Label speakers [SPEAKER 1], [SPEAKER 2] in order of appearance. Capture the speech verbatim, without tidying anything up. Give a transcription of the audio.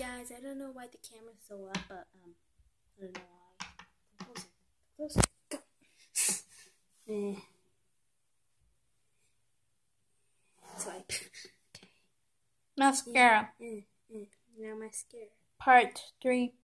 [SPEAKER 1] guys, I don't know why the camera's so up, but um, I don't know why. Closer, closer, go. Eh. Swipe. Okay.
[SPEAKER 2] Mascara.
[SPEAKER 1] Eh, eh, eh. Now mascara.
[SPEAKER 2] Part three.